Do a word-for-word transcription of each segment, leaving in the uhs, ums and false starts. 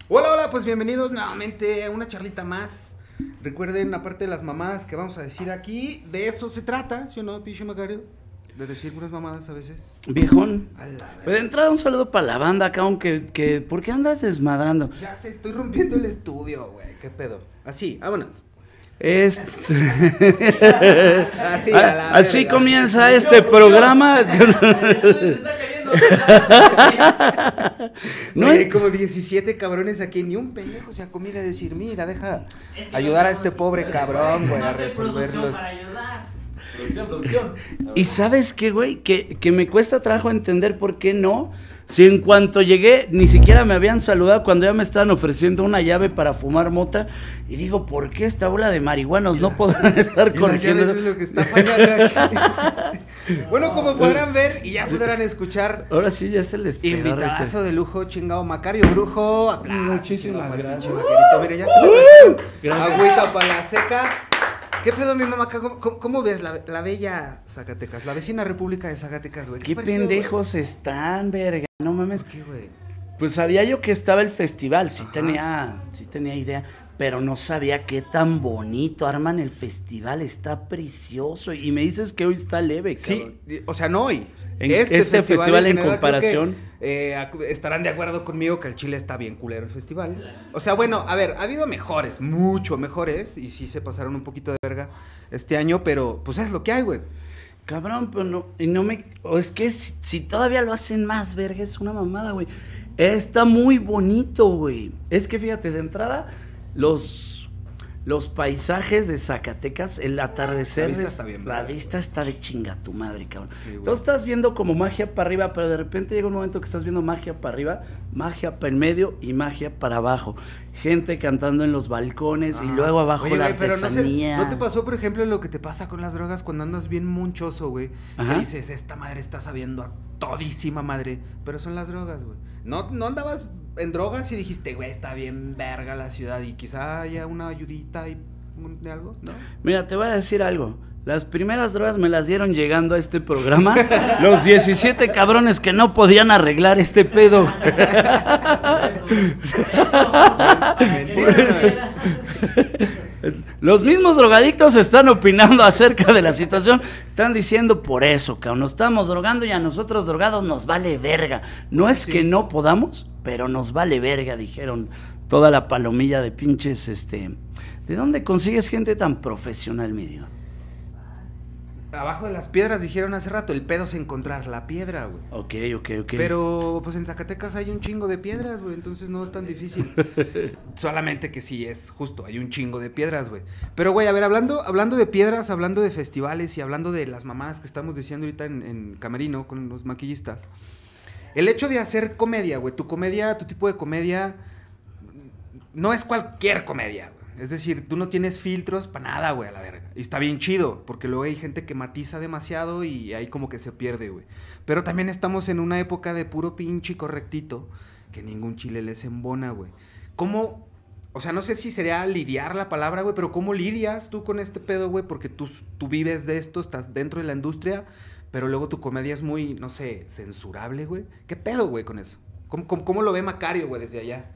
Hola, hola, pues bienvenidos nuevamente a una charlita más. Recuerden, aparte de las mamadas que vamos a decir aquí, de eso se trata, ¿sí o no, Picho Macario? De decir unas mamadas a veces. Viejón. Pues de entrada un saludo para la banda acá, aunque, que, ¿por qué andas desmadrando? Ya sé, estoy rompiendo el estudio, güey, qué pedo. Así, vámonos. Este... Así, a la Así verga. comienza este programa. No hay como diecisiete cabrones aquí, ni un pendejo se ha comido a decir, mira, deja Es que ayudar no a este tenemos- pobre cabrón, güey, no a hacer producción resolverlos. para ayudar. Producción, producción. Y sabes qué, güey, que, que me cuesta trabajo entender por qué no. Si en cuanto llegué, ni siquiera me habían saludado cuando ya me estaban ofreciendo una llave para fumar mota. Y digo, ¿por qué esta bola de marihuanos no podrán estar Y las corrigiendo llaves eso? es lo que está fallando aquí. Bueno, como podrán ver y ya podrán escuchar, Ahora sí, ya es el despegar. invitazo este. de lujo, chingado Macario Brujo. Aplausos, Muchísimas chingado, para el gracias. pinche Macarito. Mire, ya está le trajeron Gracias. agüita para la seca. ¿Qué pedo, mi mamá? ¿Cómo, cómo, cómo ves la, la bella Zacatecas? La vecina República de Zacatecas, güey. Qué te pareció, pendejos están, verga. No mames. güey? ¿Qué, güey? Pues sabía yo que estaba el festival, sí Ajá. tenía, sí tenía idea, pero no sabía qué tan bonito arman el festival, está precioso. Y me dices que hoy está leve, cabrón. Sí, o sea, no hoy. En este festival en general, creo que, comparación. eh, acu- estarán de acuerdo conmigo que el Chile está bien culero el festival. O sea, bueno, a ver, ha habido mejores, mucho mejores, y sí se pasaron un poquito de verga este año, pero pues es lo que hay, güey. Cabrón, pero no, y no me, o es que si, si todavía lo hacen más, verga, es una mamada, güey. Está muy bonito, güey. Es que fíjate, de entrada, los, los paisajes de Zacatecas, el atardecer, La vista es- está bien, la verga. vista está de chinga tu madre, cabrón. Sí, güey. Entonces estás viendo como magia para arriba, pero de repente llega un momento que estás viendo magia para arriba, magia para en medio y magia para abajo. Gente cantando en los balcones y Ajá. luego abajo Oye, la güey, pero no, sé, artesanía. ¿no te pasó, por ejemplo, lo que te pasa con las drogas cuando andas bien munchoso, güey? Ajá. Que dices, esta madre está sabiendo a todísima madre, pero son las drogas, güey. ¿No, no andabas en drogas y dijiste, güey, está bien verga la ciudad y quizá haya una ayudita y un- de algo, ¿no? Mira, te voy a decir algo. Las primeras drogas me las dieron llegando a este programa. Los diecisiete cabrones que no podían arreglar este pedo. Mentira, Los mismos drogadictos están opinando acerca de la situación. Están diciendo por eso, cabrón. Nos estamos drogando y a nosotros drogados nos vale verga. No es Sí. que no podamos, pero nos vale verga, dijeron toda la palomilla de pinches, este... ¿De dónde consigues gente tan profesional, mi Dios? Abajo de las piedras dijeron hace rato, el pedo es encontrar la piedra, güey. Ok, ok, ok. Pero pues en Zacatecas hay un chingo de piedras, güey, entonces no es tan difícil. Solamente que sí es justo, hay un chingo de piedras, güey. Pero güey, a ver, hablando, hablando de piedras, hablando de festivales y hablando de las mamadas que estamos diciendo ahorita en, en Camerino con los maquillistas. El hecho de hacer comedia, güey, tu comedia, tu tipo de comedia no es cualquier comedia, güey. Es decir, tú no tienes filtros para nada, güey, a la verga. Y está bien chido, porque luego hay gente que matiza demasiado y ahí como que se pierde, güey. Pero también estamos en una época de puro pinche correctito, que ningún chile les embona, güey. ¿Cómo? O sea, no sé si sería lidiar la palabra, güey, pero ¿cómo lidias tú con este pedo, güey? Porque tú, tú vives de esto, estás dentro de la industria, pero luego tu comedia es muy, no sé, censurable, güey. ¿Qué pedo, güey, con eso? ¿Cómo, cómo, cómo lo ve Macario, güey, desde allá?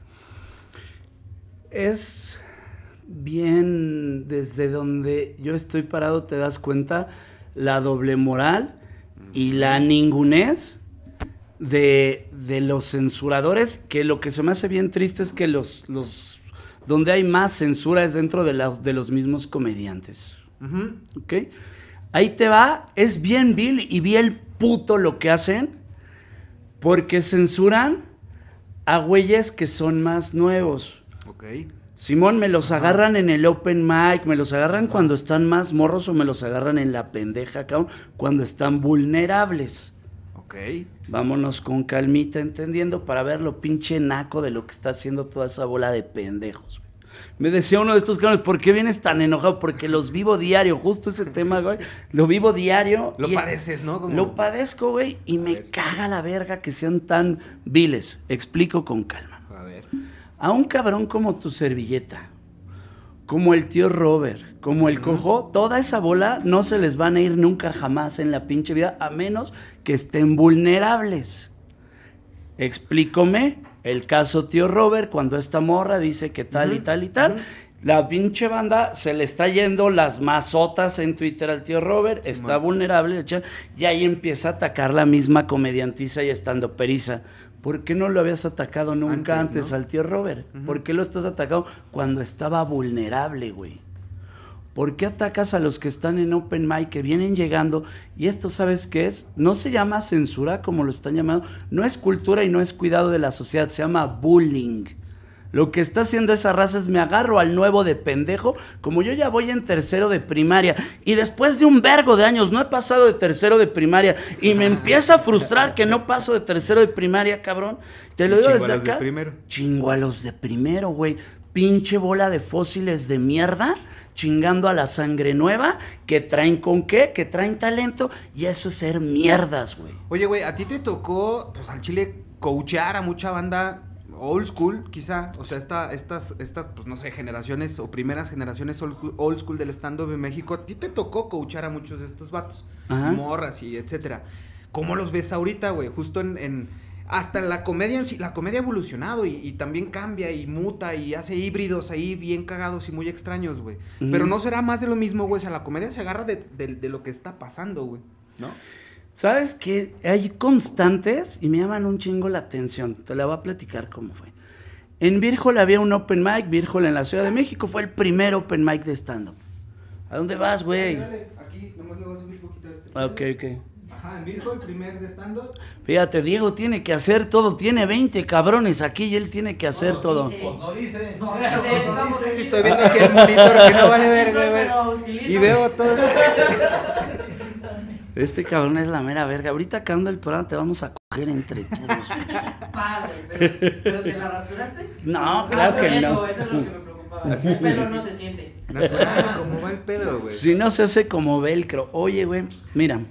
Es bien desde donde yo estoy parado, te das cuenta la doble moral y la ningunez de, de los censuradores, que lo que se me hace bien triste es que los, los donde hay más censura es dentro de, la, de los mismos comediantes. Uh-huh. ¿Ok? Ahí te va, es bien vil y bien puto lo que hacen, porque censuran a güeyes que son más nuevos. Ok. Simón, me los agarran en el open mic, me los agarran cuando están más morros o me los agarran en la pendeja, cabrón, cuando están vulnerables. Ok. Vámonos con calmita, entendiendo, para ver lo pinche naco de lo que está haciendo toda esa bola de pendejos, güey. Me decía uno de estos cabrones, ¿por qué vienes tan enojado? Porque los vivo diario, justo ese tema, güey. Lo vivo diario. Lo y- padeces, ¿no? Como- Lo padezco, güey, y A me ver. caga la verga que sean tan viles. Explico con calma. A ver. A un cabrón como tu servilleta, como el tío Robert, como el cojo, toda esa bola no se les van a ir nunca jamás en la pinche vida, a menos que estén vulnerables. Explícome, El caso Tío Robert, cuando esta morra dice que tal uh-huh. y tal y tal, uh-huh. la pinche banda se le está yendo las mazotas en Twitter al Tío Robert, sí, está man. vulnerable, y ahí empieza a atacar la misma comediantiza y estando periza. ¿Por qué no lo habías atacado nunca antes, antes ¿no? al Tío Robert? Uh-huh. ¿Por qué lo estás atacando cuando estaba vulnerable, güey? ¿Por qué atacas a los que están en open mic, que vienen llegando? Y esto, ¿sabes qué es? No se llama censura como lo están llamando, no es cultura y no es cuidado de la sociedad, se llama bullying. Lo que está haciendo esa raza es me agarro al nuevo de pendejo, como yo ya voy en tercero de primaria y después de un vergo de años no he pasado de tercero de primaria y me empieza a frustrar que no paso de tercero de primaria, cabrón. Te lo digo desde acá. Chingo a los de primero, güey. Pinche bola de fósiles de mierda chingando a la sangre nueva que traen con qué, que traen talento y eso es ser mierdas, güey. Oye, güey, a ti te tocó, pues al chile, coachear a mucha banda old school, quizá, o sea, esta, estas, estas, pues no sé, generaciones o primeras generaciones old, old school del stand-up en México. A ti te tocó coachar a muchos de estos vatos, ajá, morras y etcétera. ¿Cómo los ves ahorita, güey? Justo en, en, hasta la comedia en sí, la comedia ha evolucionado y, y también cambia y muta y hace híbridos ahí bien cagados y muy extraños, güey. Mm. Pero no será más de lo mismo, güey, o sea, la comedia se agarra de, de, de lo que está pasando, güey, ¿no? ¿Sabes qué? Hay constantes y me llaman un chingo la atención. Te la voy a platicar cómo fue. En Virgol había un open mic, Virgol en la Ciudad de México, fue el primer open mic de stand-up. ¿A dónde vas, güey? Dale, aquí, nomás le voy a subir un poquito a este. Ok, ok. Ajá, en Virgol, primer de stand-up. Fíjate, Diego tiene que hacer todo, tiene veinte cabrones aquí y él tiene que hacer no, todo. Dice, pues no dice, no dice, no dice. Si estoy viendo aquí el monitor que no vale verga, güey. Y veo todo. Este cabrón es la mera verga. Ahorita acabando el programa te vamos a coger entre todos. Padre, pero, pero ¿te la rasuraste? No, claro ah, que eso, no. Eso es lo que me preocupaba. El pelo no se siente. Natural, como va el pedo, güey. Si no se hace como velcro. Oye, güey, mira.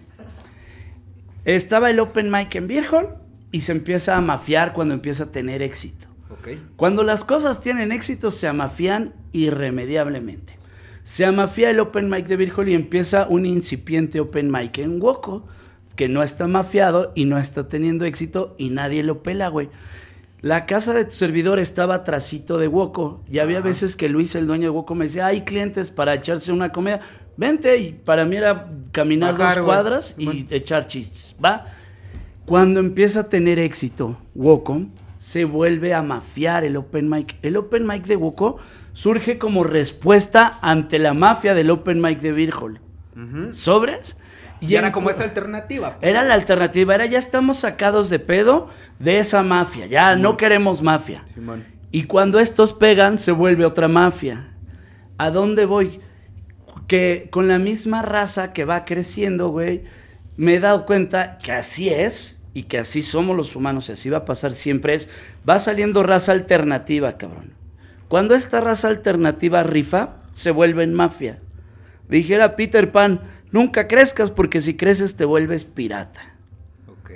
Estaba el open mic en Virgol y se empieza a mafiar cuando empieza a tener éxito. Okay. Cuando las cosas tienen éxito se amafían irremediablemente. Se amafía el open mic de Virgol y empieza un incipiente open mic en Woco, que no está mafiado y no está teniendo éxito y nadie lo pela, güey. La casa de tu servidor estaba atrasito de Woco y había Ajá. veces que Luis, el dueño de Woco, me decía, hay clientes para echarse una comedia, vente, y para mí era caminar Bajar, dos cuadras güey. y bueno. echar chistes, ¿va? Cuando empieza a tener éxito Woco, se vuelve a mafiar el open mic. El open mic de Woco surge como respuesta ante la mafia del open mic de Virgol. Uh-huh. ¿Sobres? Y, y era como esta alternativa. Era la alternativa, era ya estamos sacados de pedo de esa mafia, ya uh-huh. no queremos mafia. Simón. Y cuando estos pegan, se vuelve otra mafia. ¿A dónde voy? Que con la misma raza que va creciendo, güey, me he dado cuenta que así es y que así somos los humanos y así va a pasar siempre es, va saliendo raza alternativa, cabrón. Cuando esta raza alternativa rifa, se vuelve en mafia. Dijera Peter Pan, nunca crezcas porque si creces te vuelves pirata. Ok.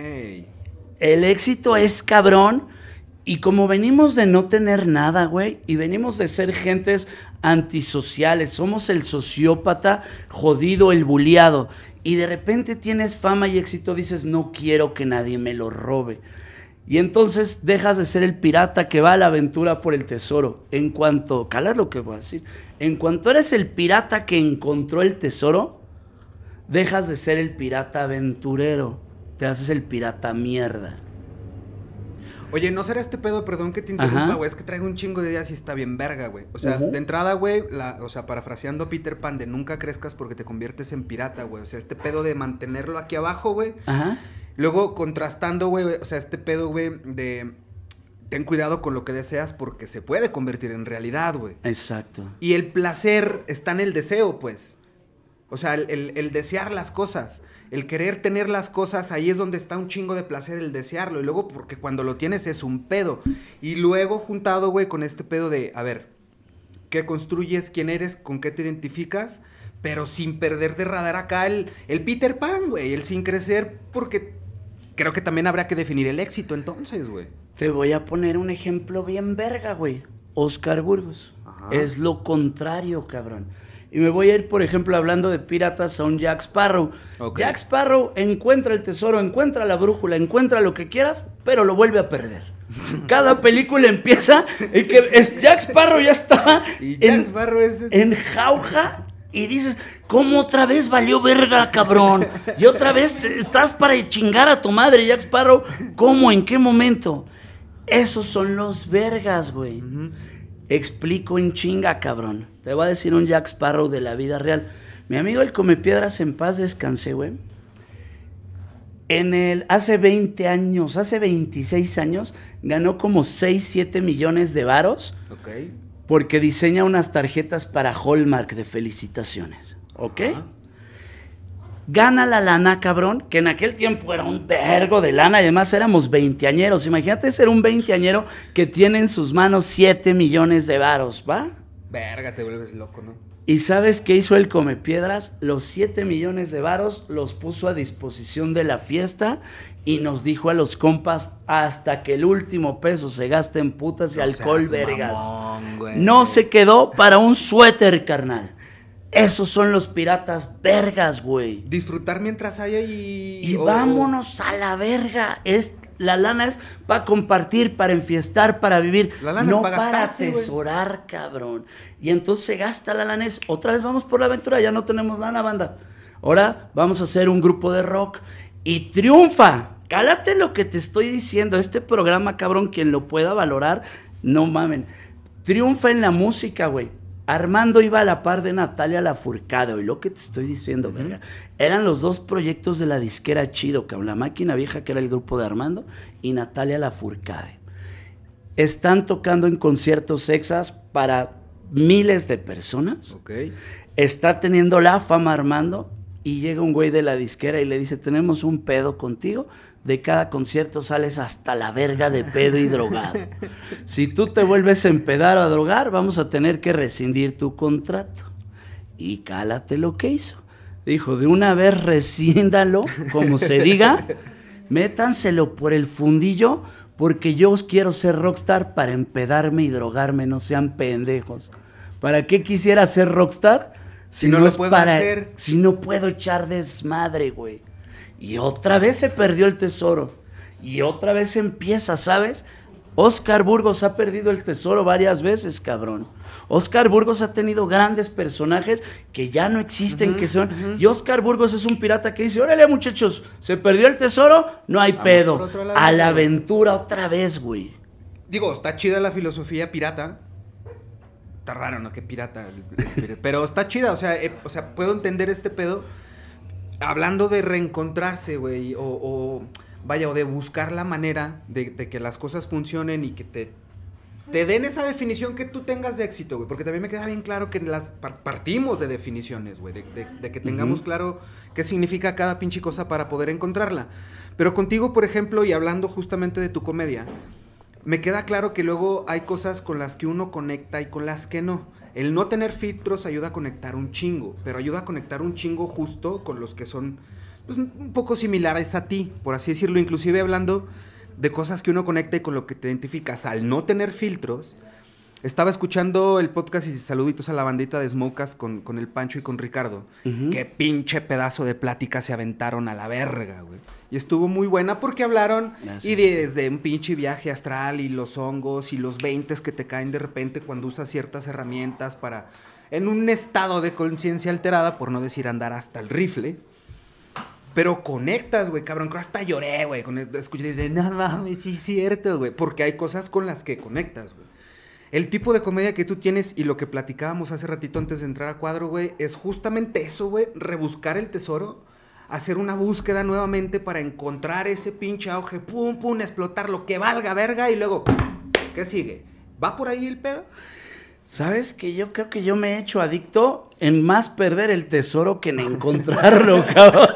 El éxito es cabrón y como venimos de no tener nada, güey, y venimos de ser gentes antisociales, somos el sociópata jodido, el buleado, y de repente tienes fama y éxito, dices, no quiero que nadie me lo robe. Y entonces dejas de ser el pirata que va a la aventura por el tesoro. En cuanto, cala lo que voy a decir, en cuanto eres el pirata que encontró el tesoro, dejas de ser el pirata aventurero, te haces el pirata mierda. Oye, ¿no será este pedo, perdón que te interrumpa, güey? Es que traigo un chingo de ideas y está bien verga, güey. O sea, uh-huh. de entrada, güey, la, o sea, parafraseando a Peter Pan de nunca crezcas porque te conviertes en pirata, güey. O sea, este pedo de mantenerlo aquí abajo, güey. Ajá. Luego, contrastando, güey, o sea, este pedo, güey, de ten cuidado con lo que deseas porque se puede convertir en realidad, güey. Exacto. Y el placer está en el deseo, pues. O sea, el, el, el desear las cosas, el querer tener las cosas, ahí es donde está un chingo de placer el desearlo. Y luego, porque cuando lo tienes es un pedo. Y luego juntado, güey, con este pedo de, a ver, ¿qué construyes? ¿Quién eres? ¿Con qué te identificas? Pero sin perder de radar acá el, el Peter Pan, güey, el sin crecer, porque creo que también habrá que definir el éxito entonces, güey. Te voy a poner un ejemplo bien verga, güey. Oscar Burgos. Ajá. Es lo contrario, cabrón. Y me voy a ir, por ejemplo, hablando de piratas a un Jack Sparrow. Okay. Jack Sparrow encuentra el tesoro, encuentra la brújula, encuentra lo que quieras, pero lo vuelve a perder. Cada película empieza y que es- Jack Sparrow ya estaba Y Jack en, Sparrow es este- en jauja y dices, ¿cómo otra vez valió verga, cabrón? Y otra vez te- estás para chingar a tu madre, Jack Sparrow. ¿Cómo? ¿En qué momento? Esos son los vergas, güey. Ujú. Explico en chinga, cabrón. Te voy a decir un Jack Sparrow de la vida real. Mi amigo el Comepiedras, en paz descansé, güey. En el, hace veinte años, hace veintiséis años, ganó como seis, siete millones de varos Ok. porque diseña unas tarjetas para Hallmark de felicitaciones. ¿Ok? Ajá. Gana la lana, cabrón, que en aquel tiempo era un vergo de lana, y además éramos veinteañeros. Imagínate ser un veinteañero que tiene en sus manos siete millones de varos, ¿va? Verga, te vuelves loco, ¿no? ¿Y sabes qué hizo el Comepiedras? Los siete millones de varos los puso a disposición de la fiesta y nos dijo a los compas hasta que el último peso se gaste en putas y No alcohol, seas vergas. mamón, güey. No se quedó para un suéter, carnal. Esos son los piratas vergas, güey. Disfrutar mientras haya y... Y o- vámonos a la verga. Es, la lana es para compartir, para enfiestar, para vivir. La lana no es pa' para gastarse, güey. atesorar, cabrón. Y entonces se gasta la lana. Es, otra vez vamos por la aventura, ya no tenemos lana, banda. Ahora vamos a hacer un grupo de rock. Y triunfa. Cálate lo que te estoy diciendo. Este programa, cabrón, quien lo pueda valorar, no mamen. Triunfa en la música, güey. Armando iba a la par de Natalia Lafourcade, y lo que te estoy diciendo, verga. Eran los dos proyectos de la disquera Chido, cabrón. La Máquina Vieja, que era el grupo de Armando, y Natalia Lafourcade. Están tocando en conciertos sexas para miles de personas. Ok. Está teniendo la fama Armando, y llega un güey de la disquera y le dice, tenemos un pedo contigo. De cada concierto sales hasta la verga de pedo y drogado. Si tú te vuelves a empedar o a drogar, vamos a tener que rescindir tu contrato. Y cálate lo que hizo. Dijo, de una vez rescíndalo, como se diga, métanselo por el fundillo, porque yo quiero ser rockstar para empedarme y drogarme, no sean pendejos. ¿Para qué quisiera ser rockstar? Si, Si no no, lo es puedo para, hacer. si no puedo echar desmadre, güey. Y otra vez se perdió el tesoro. Y otra vez empieza, ¿sabes? Oscar Burgos ha perdido el tesoro varias veces, cabrón. Oscar Burgos ha tenido grandes personajes que ya no existen, Ujú, que son... ujú. Y Oscar Burgos es un pirata que dice, órale, muchachos, se perdió el tesoro, no hay Vamos pedo. por otro lado, A la güey. aventura otra vez, güey. Digo, está chida la filosofía pirata. Está raro, ¿no? Que pirata. el- el- Pero está chida, o sea, eh, o sea, puedo entender este pedo. Hablando de reencontrarse, güey, o, o vaya, o de buscar la manera de, de que las cosas funcionen y que te, te den esa definición que tú tengas de éxito, güey. Porque también me queda bien claro que las par- partimos de definiciones, güey, de, de- de que tengamos Ujú. claro qué significa cada pinche cosa para poder encontrarla. Pero contigo, por ejemplo, y hablando justamente de tu comedia, me queda claro que luego hay cosas con las que uno conecta y con las que no. El no tener filtros ayuda a conectar un chingo, pero ayuda a conectar un chingo justo con los que son pues, un poco similares a ti, por así decirlo. Inclusive hablando de cosas que uno conecta y con lo que te identificas. Al no tener filtros, estaba escuchando el podcast y saluditos a la bandita de Smokas con, con el Pancho y con Ricardo. Ujú. Qué pinche pedazo de plática se aventaron a la verga, güey. Y estuvo muy buena porque hablaron Gracias. y desde un pinche viaje astral y los hongos y los veintes que te caen de repente cuando usas ciertas herramientas para, en un estado de conciencia alterada, por no decir andar hasta el rifle. Pero conectas, güey, cabrón. Creo hasta lloré, güey. Con el, escuché de no mames, sí es cierto, güey. Porque hay cosas con las que conectas, güey. El tipo de comedia que tú tienes y lo que platicábamos hace ratito antes de entrar a cuadro, güey, es justamente eso, güey. Rebuscar el tesoro, hacer una búsqueda nuevamente para encontrar ese pinche auge, pum, pum, explotar lo que valga verga y luego, ¿qué sigue? ¿Va por ahí el pedo? ¿Sabes que yo creo que yo me he hecho adicto en más perder el tesoro que en encontrarlo, cabrón?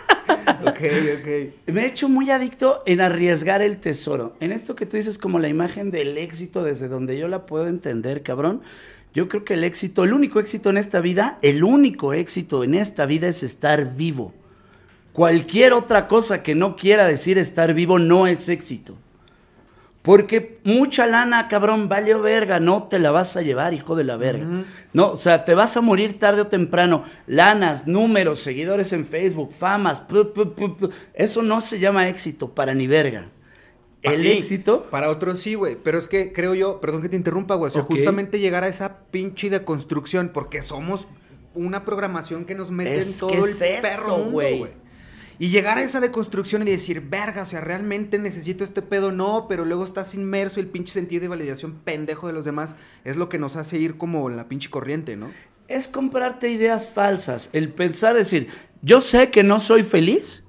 Ok, ok. Me he hecho muy adicto en arriesgar el tesoro. En esto que tú dices como la imagen del éxito desde donde yo la puedo entender, cabrón. Yo creo que el éxito, el único éxito en esta vida, el único éxito en esta vida es estar vivo. Cualquier otra cosa que no quiera decir estar vivo no es éxito. Porque mucha lana, cabrón, valió verga, no te la vas a llevar, hijo de la verga. Ujú. No, o sea, te vas a morir tarde o temprano. Lanas, números, seguidores en Facebook, famas, pu, pu, pu, pu. Eso no se llama éxito para ni verga. el ti, éxito. Para otros sí, güey. Pero es que creo yo, perdón que te interrumpa, güey. O sea, Ok. justamente llegar a esa pinche deconstrucción, porque somos una programación que nos mete Es en todo que el es eso, perro mundo, güey. güey. Y llegar a esa deconstrucción y decir, verga, o sea, realmente necesito este pedo, no, pero luego estás inmerso y el pinche sentido de validación pendejo de los demás es lo que nos hace ir como en la pinche corriente, ¿no? Es comprarte ideas falsas. El pensar, decir, yo sé que no soy feliz,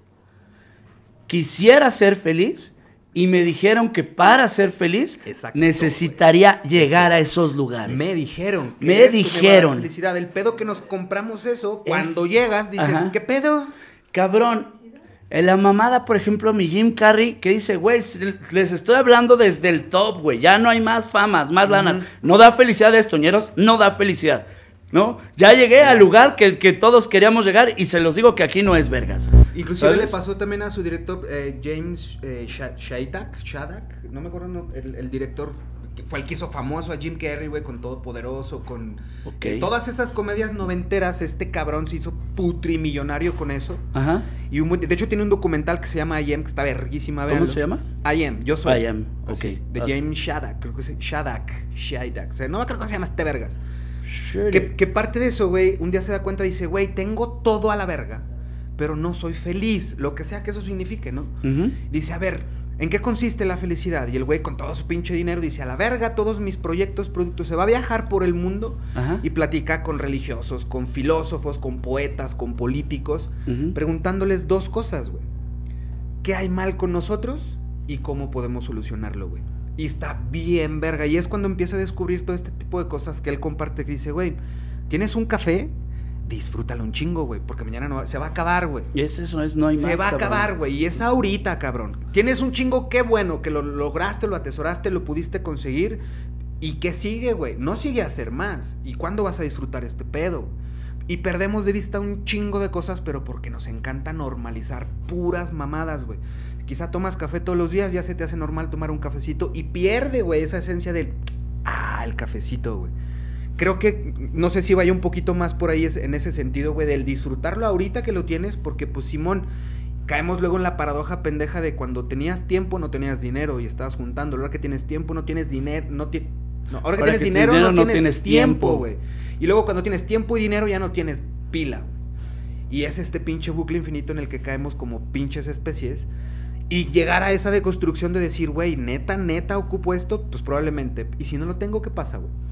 quisiera ser feliz, y me dijeron que para ser feliz Exacto, necesitaría llegar a esos lugares. Me dijeron. que Me esto me va a dar dijeron. felicidad. El pedo que nos compramos eso, Es- cuando llegas dices, Ajá. ¿qué pedo? Cabrón, en la mamada, por ejemplo, mi Jim Carrey, que dice, güey, les estoy hablando desde el top, güey, ya no hay más famas, más lanas. No da felicidad esto, ñeros, no da felicidad, ¿no? Ya llegué al lugar que, que todos queríamos llegar y se los digo que aquí no es vergas. Inclusive ¿Sabes? le pasó también a su director, eh, James eh, Sha- Shadak, Shadak, no me acuerdo, no, el, el director, que fue el que hizo famoso a Jim Carrey, güey, con Todopoderoso, con Ok. eh, todas esas comedias noventeras, este cabrón se hizo putrimillonario con eso. Ajá. Y un buen- de hecho tiene un documental que se llama I Am, que está verguísima, ¿Cómo véanlo. se llama? I Am, yo soy. I Am, Así, ok. de Ah. James Shadak, creo que es Shadak, Shadak, o sea, no me acuerdo cómo se llama este vergas. Sure. Que, que parte de eso, güey, un día se da cuenta y dice, güey, tengo todo a la verga, pero no soy feliz, lo que sea que eso signifique, ¿no? Ujú. Dice, a ver, ¿en qué consiste la felicidad? Y el güey con todo su pinche dinero dice, a la verga, todos mis proyectos, productos, se va a viajar por el mundo Ajá. y platica con religiosos, con filósofos, con poetas, con políticos, Ujú. preguntándoles dos cosas, güey. ¿Qué hay mal con nosotros y cómo podemos solucionarlo, güey? Y está bien verga. Y es cuando empieza a descubrir todo este tipo de cosas que él comparte, que dice, güey, ¿tienes un café? Disfrútalo un chingo, güey, porque mañana no va- se va a acabar, güey. Y es eso, es no hay más. Se va a cabrón. acabar, güey, y es ahorita, cabrón. Tienes un chingo, qué bueno, que lo lograste, lo atesoraste, lo pudiste conseguir. ¿Y qué sigue, güey? No sigue a hacer más. ¿Y cuándo vas a disfrutar este pedo? Y perdemos de vista un chingo de cosas, pero porque nos encanta normalizar puras mamadas, güey. Quizá tomas café todos los días, ya se te hace normal tomar un cafecito y pierde, güey, esa esencia del... Ah, el cafecito, güey. Creo que, no sé si vaya un poquito más por ahí es- en ese sentido, güey, del disfrutarlo ahorita que lo tienes, porque pues Simón, caemos luego en la paradoja pendeja de cuando tenías tiempo no tenías dinero y estabas juntando, ahora que tienes tiempo no tienes dinero, no ti- no, ahora que Ahora tienes que dinero, dinero, no, no tienes, tienes tiempo, tiempo. güey. Y luego cuando tienes tiempo y dinero ya no tienes pila, güey. Y es este pinche bucle infinito en el que caemos como pinches especies. Y llegar a esa deconstrucción de decir, güey, neta, neta, ocupo esto, pues probablemente. Y si no lo tengo, ¿qué pasa, güey?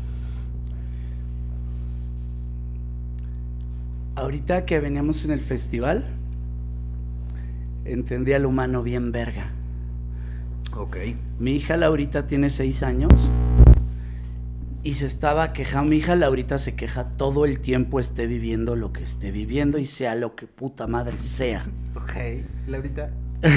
Ahorita que veníamos en el festival, entendí al humano bien verga. Ok. Mi hija Laurita tiene seis años y se estaba quejando. Mi hija Laurita se queja todo el tiempo, esté viviendo lo que esté viviendo y sea lo que puta madre sea. Ok, Laurita.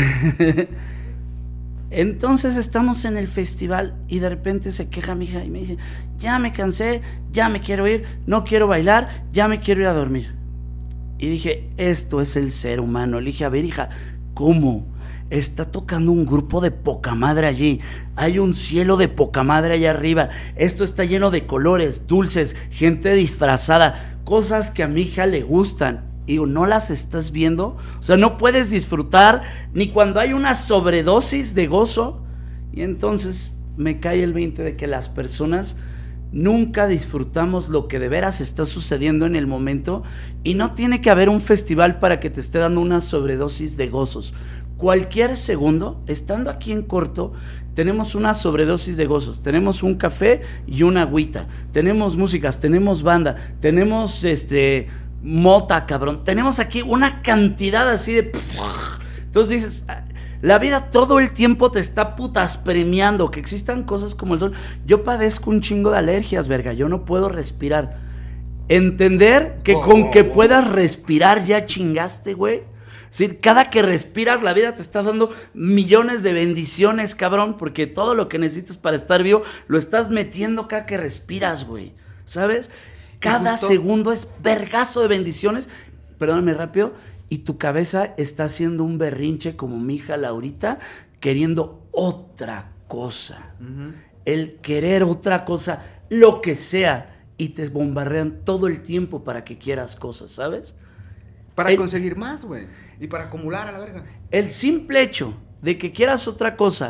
Entonces estamos en el festival y de repente se queja mi hija y me dice, ya me cansé, ya me quiero ir, no quiero bailar, ya me quiero ir a dormir. Y dije, esto es el ser humano. Le dije, a ver, hija, ¿cómo? Está tocando un grupo de poca madre allí. Hay un cielo de poca madre allá arriba. Esto está lleno de colores, dulces, gente disfrazada, cosas que a mi hija le gustan. Y digo, ¿no las estás viendo? O sea, no puedes disfrutar ni cuando hay una sobredosis de gozo. Y entonces me cae el veinte de que las personas nunca disfrutamos lo que de veras está sucediendo en el momento, y no tiene que haber un festival para que te esté dando una sobredosis de gozos. Cualquier segundo, estando aquí en corto, tenemos una sobredosis de gozos. Tenemos un café y una agüita. Tenemos músicas, tenemos banda, tenemos este mota, cabrón. Tenemos aquí una cantidad así de... Entonces dices... La vida todo el tiempo te está putas premiando que existan cosas como el sol. Yo padezco un chingo de alergias, verga. Yo no puedo respirar. Entender que Oh, con oh, que oh. puedas respirar ya chingaste, güey. Sí, cada que respiras la vida te está dando millones de bendiciones, cabrón. Porque todo lo que necesitas para estar vivo lo estás metiendo cada que respiras, güey. ¿Sabes? Cada justo- segundo es vergazo de bendiciones. Perdóname rápido. Y tu cabeza está haciendo un berrinche como mi hija Laurita, queriendo otra cosa. Uh-huh. El querer otra cosa, lo que sea. Y te bombardean todo el tiempo para que quieras cosas, ¿sabes? Para El- conseguir más, güey. Y para acumular a la verga. El simple hecho de que quieras otra cosa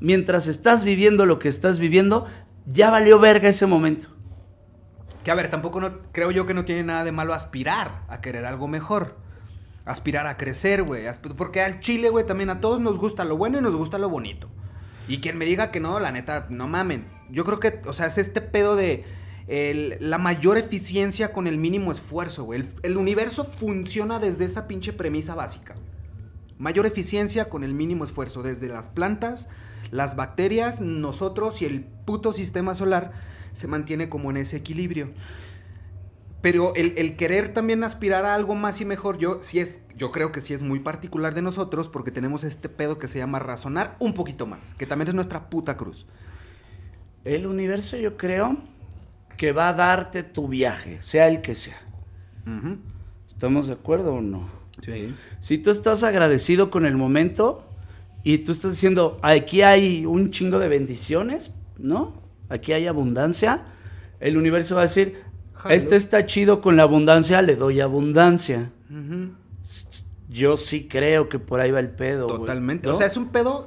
mientras estás viviendo lo que estás viviendo, ya valió verga ese momento. Que a ver, tampoco no, creo yo que no tiene nada de malo aspirar a querer algo mejor. Aspirar a crecer, güey. Porque al chile, güey, también a todos nos gusta lo bueno y nos gusta lo bonito. Y quien me diga que no, la neta, no mamen. Yo creo que, o sea, es este pedo de el, la mayor eficiencia con el mínimo esfuerzo, güey. El, el universo funciona desde esa pinche premisa básica, güey. Mayor eficiencia con el mínimo esfuerzo. Desde las plantas, las bacterias, nosotros y el puto sistema solar se mantiene como en ese equilibrio. Pero el, el querer también aspirar a algo más y mejor, yo sí es, yo creo que sí es muy particular de nosotros, porque tenemos este pedo que se llama razonar un poquito más, que también es nuestra puta cruz. El universo, yo creo que va a darte tu viaje, sea el que sea. Uh-huh. ¿Estamos de acuerdo o no? Sí. Si tú estás agradecido con el momento y tú estás diciendo, aquí hay un chingo de bendiciones, ¿no? Aquí hay abundancia, el universo va a decir, Jalo. Este está chido con la abundancia, le doy abundancia. Uh-huh. Yo sí creo que por ahí va el pedo. Totalmente. ¿No? O sea, es un pedo.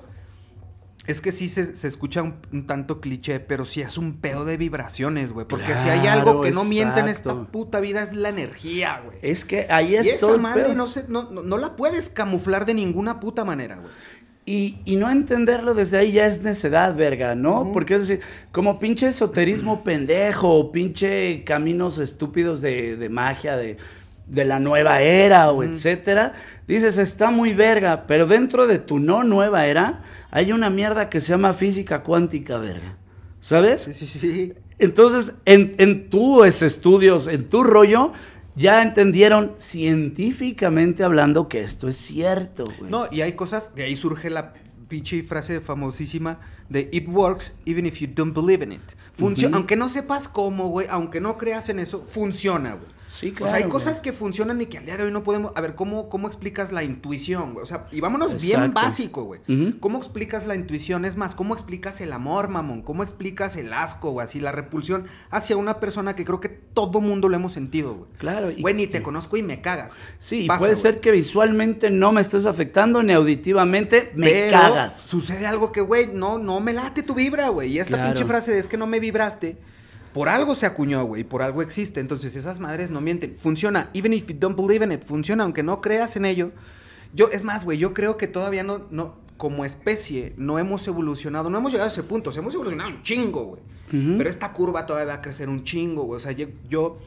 Es que sí se, se escucha un, un tanto cliché, pero sí es un pedo de vibraciones, güey. Porque claro, si hay algo que no exacto. miente en esta puta vida es la energía, güey. Es que ahí es y todo esa el madre pedo. No, se, no, no, no la puedes camuflar de ninguna puta manera, güey. Y, y no entenderlo desde ahí ya es necedad, verga, ¿no? Uh-huh. Porque es decir, como pinche esoterismo pendejo, o pinche caminos estúpidos de, de magia, de, de la nueva era, o uh-huh. etcétera, dices, está muy verga, pero dentro de tu no nueva era, hay una mierda que se llama física cuántica, verga, ¿sabes? Sí, sí, sí. Entonces, en, en tus estudios, en tu rollo, ya entendieron científicamente hablando que esto es cierto, güey. No, y hay cosas, de ahí surge la pinche frase famosísima de it works even if you don't believe in it. Funcio- uh-huh. Aunque no sepas cómo, güey, aunque no creas en eso, funciona, güey. Sí, claro. O sea, hay cosas güey. que funcionan y que al día de hoy no podemos... A ver, ¿cómo, cómo explicas la intuición, güey? O sea, y vámonos Exacto. bien básico, güey. Uh-huh. ¿Cómo explicas la intuición? Es más, ¿cómo explicas el amor, mamón? ¿Cómo explicas el asco, güey? Así, la repulsión hacia una persona que creo que todo mundo lo hemos sentido, güey. Claro. Güey, ni te conozco y me cagas. Sí, Pasa, puede güey. ser que visualmente no me estés afectando, ni auditivamente me Pero cagas. Sucede algo que, güey, no, no me late tu vibra, güey. Y esta Claro. pinche frase de es que no me vibraste... Por algo se acuñó, güey, por algo existe. Entonces, esas madres no mienten. Funciona, even if you don't believe in it. Funciona, aunque no creas en ello. Yo, es más, güey, yo creo que todavía no, no, como especie, no hemos evolucionado. No hemos llegado a ese punto. O sea, hemos evolucionado un chingo, güey. Uh-huh. Pero esta curva todavía va a crecer un chingo, güey. O sea, yo, yo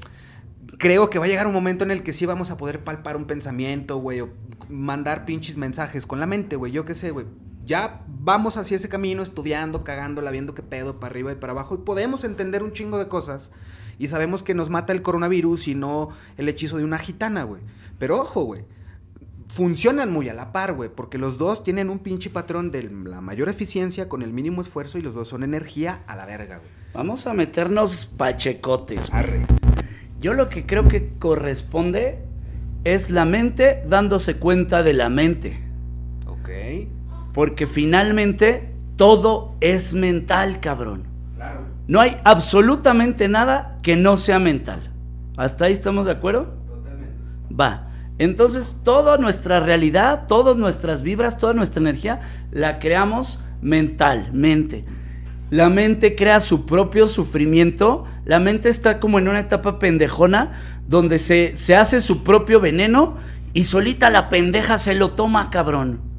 creo que va a llegar un momento en el que sí vamos a poder palpar un pensamiento, güey. O mandar pinches mensajes con la mente, güey. Yo qué sé, güey. Ya vamos hacia ese camino estudiando, cagándola, viendo qué pedo para arriba y para abajo. Y podemos entender un chingo de cosas. Y sabemos que nos mata el coronavirus y no el hechizo de una gitana, güey. Pero ojo, güey. Funcionan muy a la par, güey. Porque los dos tienen un pinche patrón de la mayor eficiencia con el mínimo esfuerzo. Y los dos son energía a la verga, güey. Vamos a meternos pachecotes, güey. Arre. Yo lo que creo que corresponde es la mente dándose cuenta de la mente. Ok. Porque finalmente todo es mental, cabrón. Claro. No hay absolutamente nada que no sea mental. ¿Hasta ahí estamos de acuerdo? Totalmente. Va. Entonces, toda nuestra realidad, todas nuestras vibras, toda nuestra energía, la creamos mentalmente. La mente crea su propio sufrimiento. La mente está como en una etapa pendejona donde se, se hace su propio veneno y solita la pendeja se lo toma, cabrón.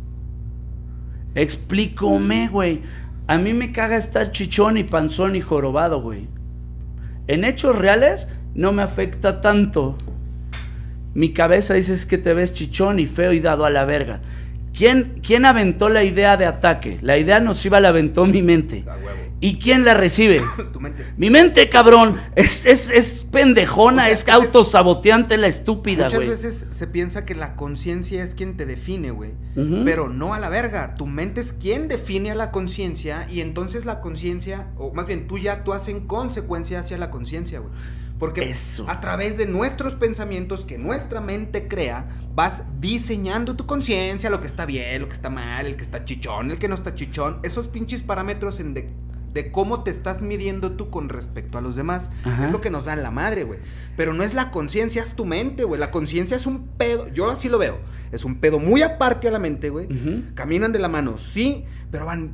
Explícame, güey. A mí me caga estar chichón y panzón y jorobado, güey. En hechos reales no me afecta tanto. Mi cabeza dice es que te ves chichón y feo y dado a la verga. ¿Quién, quién aventó la idea de ataque? La idea nociva la aventó mi mente. A huevo. ¿Y quién la recibe? Tu mente. Mi mente, cabrón. Es, es, es pendejona, O sea, es autosaboteante la estúpida, Muchas güey. veces se piensa que la conciencia es quien te define, güey. Uh-huh. Pero no a la verga. Tu mente es quien define a la conciencia y entonces la conciencia, o más bien tú ya actúas en consecuencia hacia la conciencia, güey. Porque Eso. a través de nuestros pensamientos que nuestra mente crea, vas diseñando tu conciencia, lo que está bien, lo que está mal, el que está chichón, el que no está chichón. Esos pinches parámetros en de, de cómo te estás midiendo tú con respecto a los demás. Ajá. Es lo que nos da la madre, güey. Pero no es la conciencia, es tu mente, güey. La conciencia es un pedo, yo así lo veo. Es un pedo muy aparte a la mente, güey. Uh-huh. Caminan de la mano, sí, pero van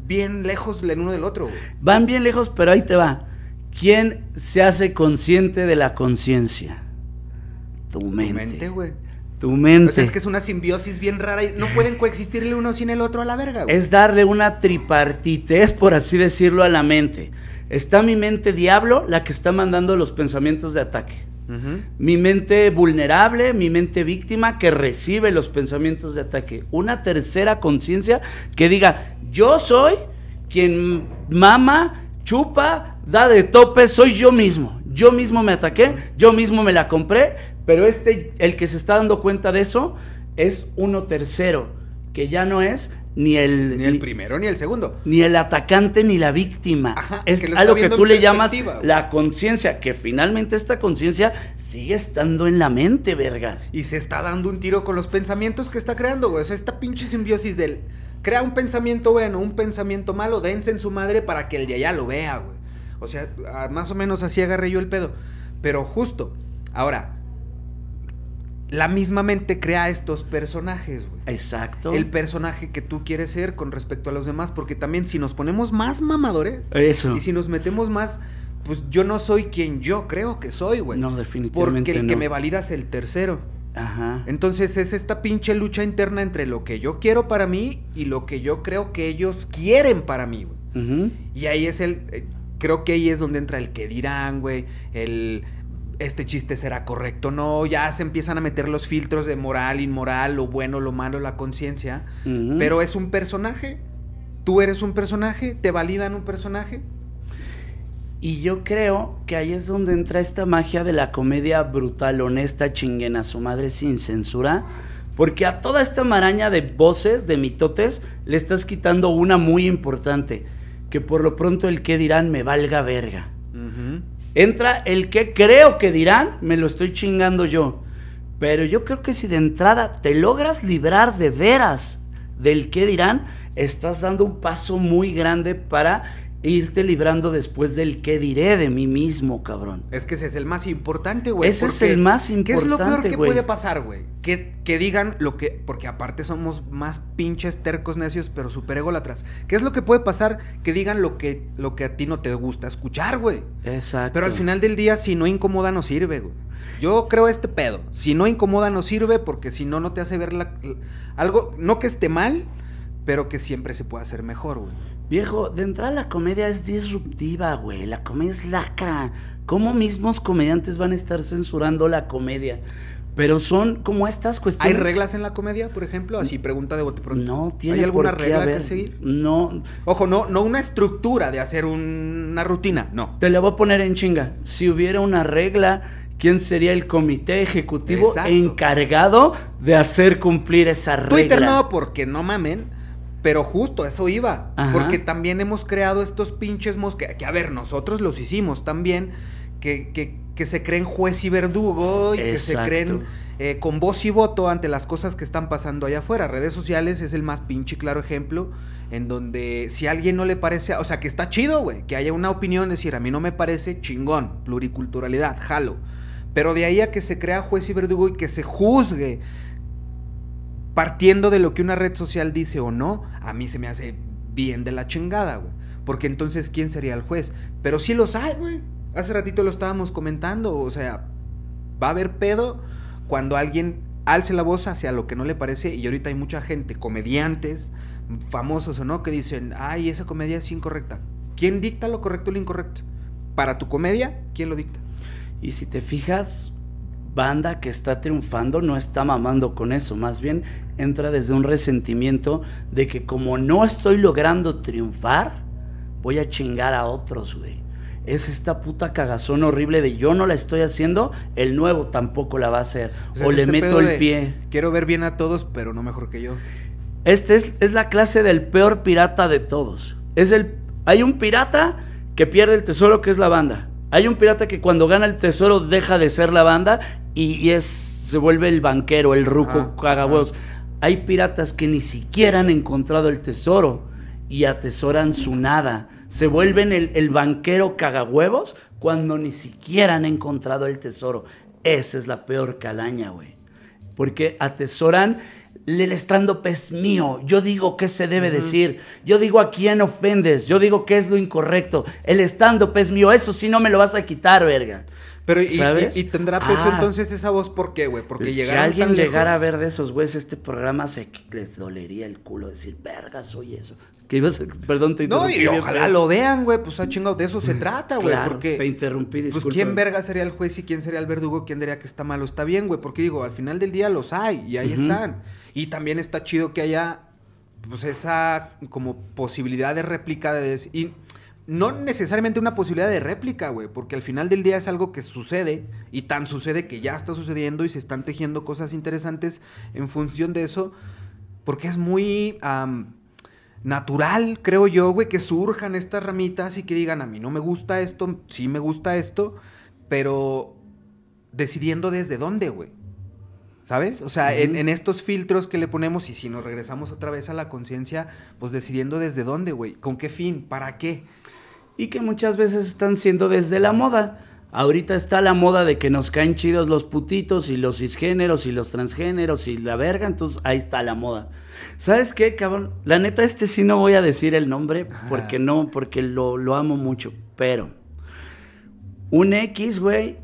bien lejos el uno del otro, güey. Van bien lejos, pero ahí te va. ¿Quién se hace consciente de la conciencia? Tu mente. Tu mente, güey. Tu mente. O sea, es que es una simbiosis bien rara y no pueden coexistir el uno sin el otro a la verga, güey. Es darle una tripartitez, por así decirlo, a la mente. Está mi mente diablo, la que está mandando los pensamientos de ataque. Uh-huh. Mi mente vulnerable, mi mente víctima que recibe los pensamientos de ataque. Una tercera conciencia que diga, yo soy quien mama, chupa, da de tope, soy yo mismo. Yo mismo me ataqué, yo mismo me la compré, pero este, el que se está dando cuenta de eso, es uno tercero, que ya no es ni el... Ni el primero ni el segundo. Ni el atacante ni la víctima. Ajá, es que algo que tú le llamas wey. La conciencia, que finalmente esta conciencia sigue estando en la mente, verga. Y se está dando un tiro con los pensamientos que está creando, güey. O sea, esta pinche simbiosis del... Crea un pensamiento bueno, un pensamiento malo, dense en su madre para que el de allá lo vea, güey. O sea, más o menos así agarré yo el pedo. Pero justo, ahora, la misma mente crea estos personajes, güey. Exacto. El personaje que tú quieres ser con respecto a los demás, porque también si nos ponemos más mamadores, eso. Y si nos metemos más, pues yo no soy quien yo creo que soy, güey. No, definitivamente Porque el no. que me valida es el tercero. Ajá. Entonces es esta pinche lucha interna entre lo que yo quiero para mí y lo que yo creo que ellos quieren para mí, güey. Uh-huh. Y ahí es el... Eh, creo que ahí es donde entra el que dirán, güey, el... este chiste será correcto, no, ya se empiezan a meter los filtros de moral, inmoral, lo bueno, lo malo, la conciencia, uh-huh. Pero es un personaje, tú eres un personaje, te validan un personaje. Y yo creo que ahí es donde entra esta magia de la comedia brutal, honesta, chinguen a su madre sin censura, porque a toda esta maraña de voces, de mitotes, le estás quitando una muy importante, que por lo pronto el que dirán me valga verga. Uh-huh. Entra el que creo que dirán, me lo estoy chingando yo. Pero yo creo que si de entrada te logras librar de veras del que dirán, estás dando un paso muy grande para irte librando después del que diré de mí mismo, cabrón. Es que ese es el más importante, güey. Ese es el más importante, ¿qué es lo peor que güey? puede pasar, güey? Que, que digan lo que... Porque aparte somos más pinches tercos necios, pero super ególatras. ¿Qué es lo que puede pasar? Que digan lo que, lo que a ti no te gusta escuchar, güey. Exacto. Pero al final del día, si no incomoda, no sirve, güey. Yo creo este pedo. Si no incomoda, no sirve, porque si no, no te hace ver la, algo... No que esté mal, pero que siempre se puede hacer mejor, güey. Viejo, de entrada la comedia es disruptiva, güey. La comedia es lacra. ¿Cómo mismos comediantes van a estar censurando la comedia? Pero son como estas cuestiones... ¿Hay reglas en la comedia, por ejemplo? Así, pregunta de bote pronto. No, tiene ¿Hay alguna por qué regla haber. que seguir? No. Ojo, no, no una estructura de hacer un, una rutina, no. Te la voy a poner en chinga. Si hubiera una regla, ¿quién sería el comité ejecutivo Exacto. encargado de hacer cumplir esa regla? Twitter no, porque no mamen. Pero justo, eso iba. Ajá. Porque también hemos creado estos pinches mos... Que, que a ver, nosotros los hicimos también. Que, que, que se creen juez y verdugo. Y Exacto. que se creen eh, con voz y voto ante las cosas que están pasando allá afuera. Redes sociales es el más pinche claro ejemplo. En donde si a alguien no le parece... O sea, que está chido, güey. Que haya una opinión, decir, a mí no me parece, chingón. Pluriculturalidad, jalo. Pero de ahí a que se crea juez y verdugo y que se juzgue... partiendo de lo que una red social dice o no, a mí se me hace bien de la chingada, güey. Porque entonces, ¿quién sería el juez? Pero sí los hay, güey. Hace ratito lo estábamos comentando, o sea, va a haber pedo cuando alguien alce la voz hacia lo que no le parece, y ahorita hay mucha gente, comediantes, famosos o no, que dicen, ay, esa comedia es incorrecta. ¿Quién dicta lo correcto y lo incorrecto? Para tu comedia, ¿quién lo dicta? Y si te fijas... banda que está triunfando no está mamando con eso, más bien entra desde un resentimiento de que como no estoy logrando triunfar, voy a chingar a otros, güey. Es esta puta cagazón horrible de yo no la estoy haciendo, el nuevo tampoco la va a hacer, o, sea, o le este meto el pie. Quiero ver bien a todos, pero no mejor que yo. Este es, es la clase del peor pirata de todos. Es el, hay un pirata que pierde el tesoro, que es la banda. Hay un pirata que cuando gana el tesoro deja de ser la banda y, y es se vuelve el banquero, el ruco, cagahuevos. Hay piratas que ni siquiera han encontrado el tesoro y atesoran su nada. Se vuelven el, el banquero cagahuevos cuando ni siquiera han encontrado el tesoro. Esa es la peor calaña, güey. Porque atesoran el stand-up es mío. Yo digo qué se debe uh-huh. decir. Yo digo a quién ofendes. Yo digo qué es lo incorrecto. El stand-up es mío. Eso sí no me lo vas a quitar, verga. Pero, y, y, y tendrá peso ah, entonces esa voz, ¿por qué, güey? Porque si alguien llegara a ver de esos güeyes este programa, se les dolería el culo decir, verga, soy eso. Que ibas a, perdón, te interrumpí. No, y ojalá lo vean, güey, pues, ah, chingado, de eso se trata, güey. Claro, porque, te interrumpí, disculpa. Pues, ¿quién verga sería el juez y quién sería el verdugo? ¿Quién diría que está malo? Está bien, güey, porque digo, al final del día los hay y ahí uh-huh. están. Y también está chido que haya, pues, esa como posibilidad de réplica de... Des- y, no necesariamente una posibilidad de réplica, güey, porque al final del día es algo que sucede y tan sucede que ya está sucediendo y se están tejiendo cosas interesantes en función de eso, porque es muy um, natural, creo yo, güey, que surjan estas ramitas y que digan, a mí no me gusta esto, sí me gusta esto, pero decidiendo desde dónde, güey. ¿Sabes? O sea, uh-huh. en, en estos filtros que le ponemos y si nos regresamos otra vez a la conciencia, pues decidiendo desde dónde, güey, con qué fin, para qué. Y que muchas veces están siendo desde la moda. Ahorita está la moda de que nos caen chidos los putitos y los cisgéneros y los transgéneros y la verga, entonces ahí está la moda. ¿Sabes qué, cabrón? La neta, este sí no voy a decir el nombre porque Ajá. no, porque lo, lo amo mucho, pero un X, güey,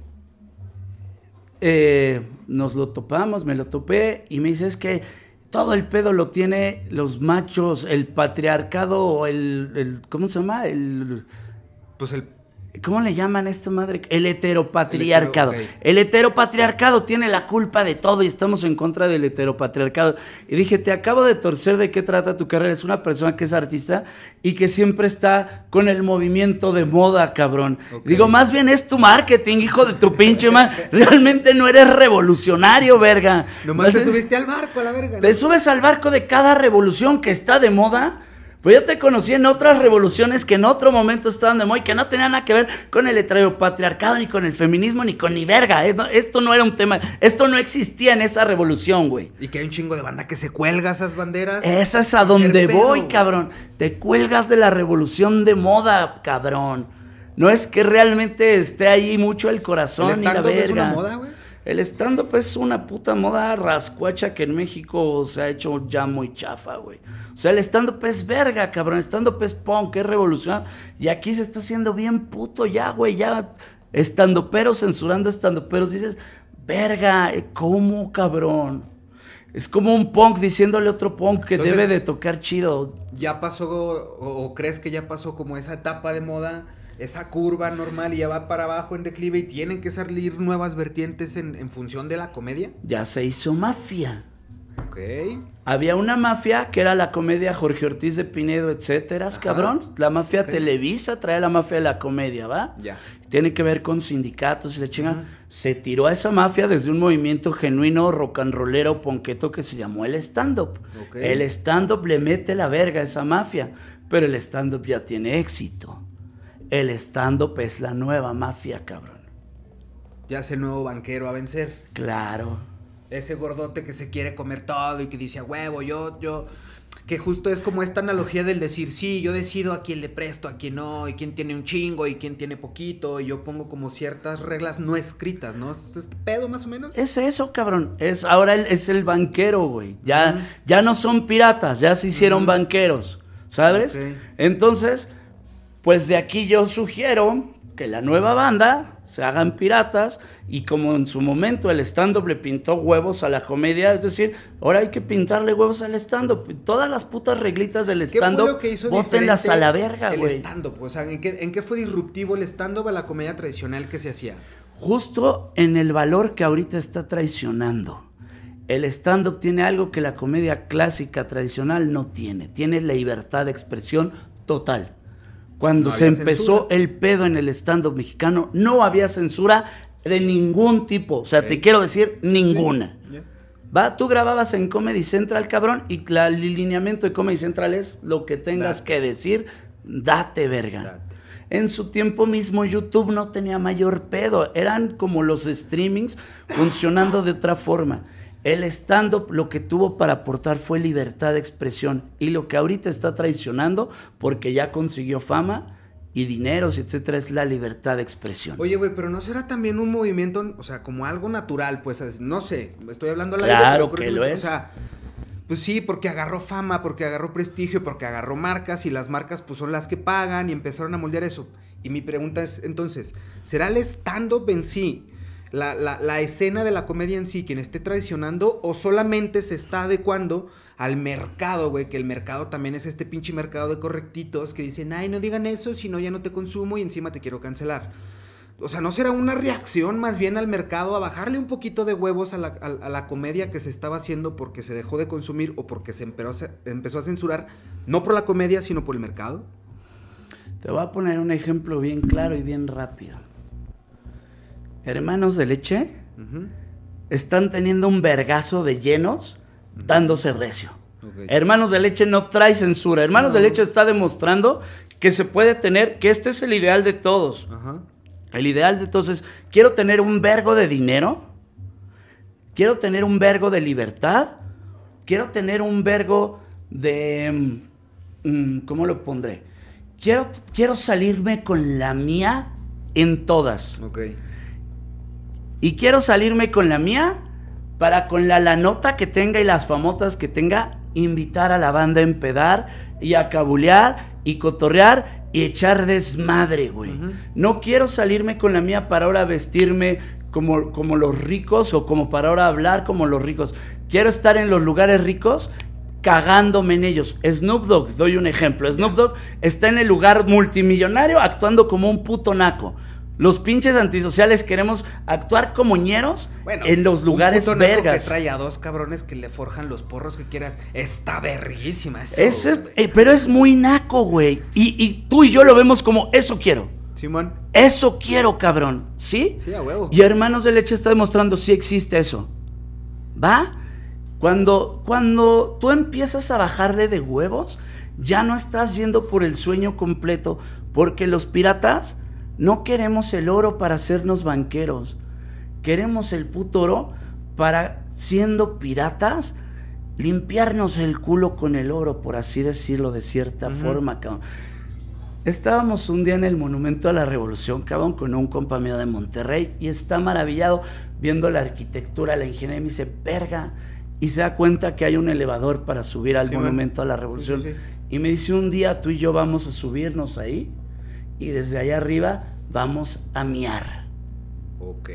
eh, nos lo topamos, me lo topé y me dice, es que todo el pedo lo tiene los machos, el patriarcado, el, el ¿cómo se llama? El... Pues el... ¿Cómo le llaman a esta madre? El heteropatriarcado. El, hetero, okay. el heteropatriarcado tiene la culpa de todo y estamos en contra del heteropatriarcado. Y dije, te acabo de torcer de qué trata tu carrera. Es una persona que es artista y que siempre está con el movimiento de moda, cabrón. Okay. Digo, más bien es tu marketing, hijo de tu pinche madre. Realmente no eres revolucionario, verga. Nomás te subiste al barco, a la verga. Te ¿no? subes al barco de cada revolución que está de moda. Pues yo te conocí en otras revoluciones que en otro momento estaban de moda y que no tenían nada que ver con el heteropatriarcado, ni con el feminismo, ni con ni verga. Esto no era un tema, esto no existía en esa revolución, güey. Y que hay un chingo de banda que se cuelga esas banderas. Esa es a donde voy, cabrón. Te cuelgas de la revolución de moda, cabrón. No es que realmente esté ahí mucho el corazón ni la verga. ¿Es una moda, güey? El stand-up es una puta moda rascuacha que en México se ha hecho ya muy chafa, güey. O sea, el stand-up es verga, cabrón. El stand-up es punk, es revolucionario. Y aquí se está haciendo bien puto ya, güey. Ya stand-uperos censurando stand-uperos. Dices, verga, ¿cómo, cabrón? Es como un punk diciéndole a otro punk que Entonces, debe de tocar chido. ¿Ya pasó o, o crees que ya pasó como esa etapa de moda? Esa curva normal y ya va para abajo en declive y tienen que salir nuevas vertientes en, en función de la comedia. Ya se hizo mafia. Ok. Había una mafia que era la comedia Jorge Ortiz de Pinedo, etcétera, Ajá. cabrón. La mafia okay. Televisa trae la mafia de la comedia, ¿va? Ya. Tiene que ver con sindicatos y la chinga. Uh-huh. Se tiró a esa mafia desde un movimiento genuino rock and rollero ponqueto que se llamó el stand-up. Okay. El stand-up le mete la verga a esa mafia, pero el stand-up ya tiene éxito. El stand-up es la nueva mafia, cabrón. Ya es el nuevo banquero a vencer. Claro. Ese gordote que se quiere comer todo y que dice, a huevo, yo, yo... Que justo es como esta analogía del decir, sí, yo decido a quién le presto, a quién no, y quién tiene un chingo, y quién tiene poquito, y yo pongo como ciertas reglas no escritas, ¿no? ¿Es este pedo más o menos? Es eso, cabrón. Es, ahora el, es el banquero, güey. Ya, uh-huh. ya no son piratas, ya se hicieron uh-huh. banqueros, ¿sabes? Okay. Entonces... Pues de aquí yo sugiero que la nueva banda se hagan piratas y como en su momento el stand-up le pintó huevos a la comedia, es decir, ahora hay que pintarle huevos al stand-up. Todas las putas reglitas del stand-up, bótenlas a la verga, güey. El stand-up, o sea, ¿en qué, ¿en qué fue disruptivo el stand-up a la comedia tradicional que se hacía? Justo en el valor que ahorita está traicionando. El stand-up tiene algo que la comedia clásica tradicional no tiene. Tiene la libertad de expresión total. Cuando no se empezó censura. El pedo en el stand-up mexicano, no había censura de ningún tipo. O sea, okay. te quiero decir, ninguna. Sí. Yeah. Va, tú grababas en Comedy Central, cabrón, y la, el lineamiento de Comedy Central es lo que tengas date. que decir, date, verga. Date. En su tiempo mismo YouTube no tenía mayor pedo. Eran como los streamings funcionando de otra forma. El stand-up lo que tuvo para aportar fue libertad de expresión y lo que ahorita está traicionando porque ya consiguió fama y dineros, etcétera, es la libertad de expresión. Oye, güey, pero ¿no será también un movimiento, o sea, como algo natural? Pues, no sé, estoy hablando a la Claro que lo es. O sea, Pues sí, porque agarró fama, porque agarró prestigio, porque agarró marcas y las marcas pues son las que pagan y empezaron a moldear eso. Y mi pregunta es entonces, ¿será el stand-up en sí, la, la, la escena de la comedia en sí, quien esté traicionando o solamente se está adecuando al mercado, güey? Que el mercado también es este pinche mercado de correctitos que dicen, ay, no digan eso, si no ya no te consumo y encima te quiero cancelar. O sea, ¿no será una reacción más bien al mercado a bajarle un poquito de huevos a la, a, a la comedia que se estaba haciendo porque se dejó de consumir o porque se empezó a, empezó a censurar, no por la comedia, sino por el mercado? Te voy a poner un ejemplo bien claro y bien rápido. Hermanos de Leche uh-huh. están teniendo un vergazo de llenos uh-huh. dándose recio. Okay. Hermanos de Leche no trae censura. Hermanos no. de Leche está demostrando que se puede tener, que este es el ideal de todos. Uh-huh. El ideal de todos es, quiero tener un vergo de dinero, quiero tener un vergo de libertad, quiero tener un vergo de... Mm, ¿cómo lo pondré? Quiero, quiero salirme con la mía en todas. Ok. Y quiero salirme con la mía para con la lanota que tenga y las famotas que tenga, invitar a la banda a empedar y a cabulear y cotorrear y echar desmadre, güey. Uh-huh. No quiero salirme con la mía para ahora vestirme como, como los ricos o como para ahora hablar como los ricos. Quiero estar en los lugares ricos cagándome en ellos. Snoop Dogg, doy un ejemplo. Snoop Dogg está en el lugar multimillonario actuando como un puto naco. Los pinches antisociales queremos actuar como ñeros bueno, en los lugares un vergas. Que trae a dos cabrones que le forjan los porros que quieras. Está verguísima eso. Ese, eh, pero es muy naco, güey. Y, y tú y yo lo vemos como, eso quiero. Simón. Eso quiero, cabrón. ¿Sí? Sí, a huevo. Y Hermanos de Leche está demostrando si existe eso. ¿Va? Cuando, cuando tú empiezas a bajarle de huevos, ya no estás yendo por el sueño completo. Porque los piratas... no queremos el oro para hacernos banqueros. Queremos el puto oro para, siendo piratas, limpiarnos el culo con el oro, por así decirlo, de cierta uh-huh. forma, cabrón. Estábamos un día en el Monumento a la Revolución, cabrón, con un compa mío de Monterrey, y está maravillado viendo la arquitectura, la ingeniería, y me dice, verga, y se da cuenta que hay un elevador para subir al sí, Monumento man. a la Revolución. Sí, sí, sí. Y me dice, un día tú y yo vamos a subirnos ahí, y desde allá arriba vamos a miar. Ok.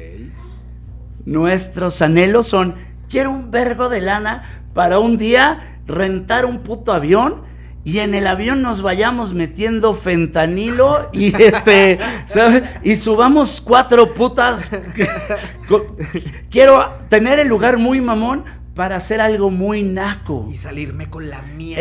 Nuestros anhelos son, quiero un vergo de lana para un día rentar un puto avión y en el avión nos vayamos metiendo fentanilo y este, ¿sabes? Y subamos cuatro putas. Quiero tener el lugar muy mamón para hacer algo muy naco. Y salirme con la mía.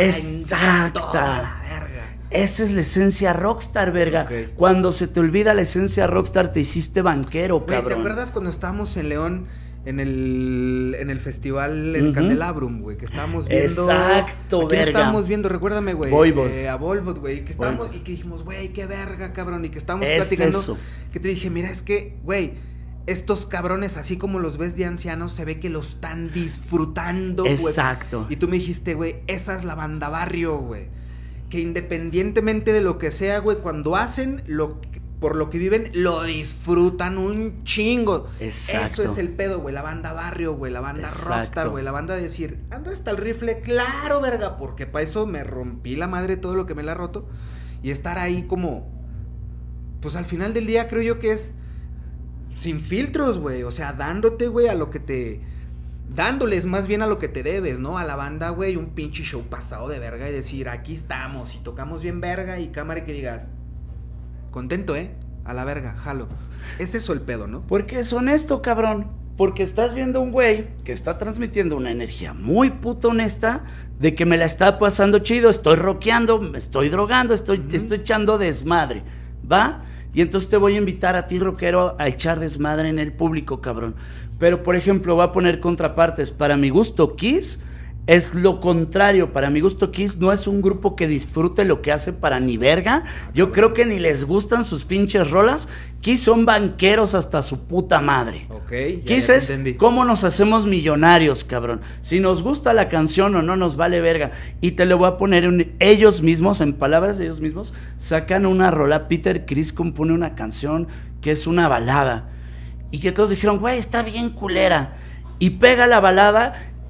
Exacta. Esa es la esencia rockstar, verga. Okay. Cuando se te olvida la esencia rockstar, te hiciste banquero, Güey, cabrón. ¿te acuerdas cuando estábamos en León en el, en el festival El uh-huh. Candelabrum, güey? Que estábamos viendo... Exacto, verga. estábamos viendo, recuérdame, güey. Voivod. Eh, a Volvod, güey. Que estábamos, y que dijimos, güey, qué verga, cabrón. Y que estábamos es platicando. Eso. Que te dije, mira, es que, güey, estos cabrones, así como los ves de ancianos, se ve que lo están disfrutando, güey. Exacto. Y tú me dijiste, güey, esa es la banda barrio, güey. Que independientemente de lo que sea, güey, cuando hacen lo que, por lo que viven, lo disfrutan un chingo. Exacto. Eso es el pedo, güey, la banda barrio, güey, la banda Exacto. rockstar, güey, la banda de decir, anda hasta el rifle, claro, verga, porque para eso me rompí la madre todo lo que me la ha roto. Y estar ahí como, pues al final del día creo yo que es sin filtros, güey, o sea, dándote, güey, a lo que te... dándoles más bien a lo que te debes, ¿no? A la banda, güey, un pinche show pasado de verga y decir, aquí estamos y tocamos bien verga y cámara y que digas, contento, ¿eh? A la verga, jalo. Es eso el pedo, ¿no? Porque es honesto, cabrón. Porque estás viendo un güey que está transmitiendo una energía muy puta honesta de que me la está pasando chido, estoy rockeando, me estoy drogando, estoy, uh-huh. estoy echando desmadre, ¿va? Y entonces te voy a invitar a ti, rockero, a echar desmadre en el público, cabrón. Pero, por ejemplo, voy a poner contrapartes. Para mi gusto, Kiss es lo contrario. Para mi gusto, Kiss no es un grupo que disfrute lo que hace para ni verga. Yo creo que ni les gustan sus pinches rolas. Kiss son banqueros hasta su puta madre. Ok, ya, Kiss ya es cómo nos hacemos millonarios, cabrón. Si nos gusta la canción o no, nos vale verga. Y te lo voy a poner en, ellos mismos, en palabras de ellos mismos, sacan una rola. Peter Criss compone una canción que es una balada. Y que todos dijeron, güey, está bien culera. Y pega la balada